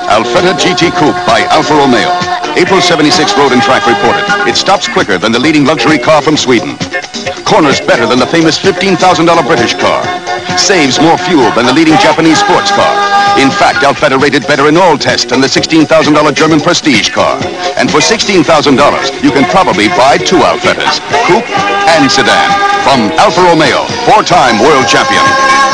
Alfetta GT Coupe by Alfa Romeo. April 76 Road and Track reported. It stops quicker than the leading luxury car from Sweden. Corners better than the famous $15,000 British car. Saves more fuel than the leading Japanese sports car. In fact, Alfetta rated better in all tests than the $16,000 German prestige car. And for $16,000, you can probably buy two Alfettas, coupe and sedan. From Alfa Romeo, four-time world champion.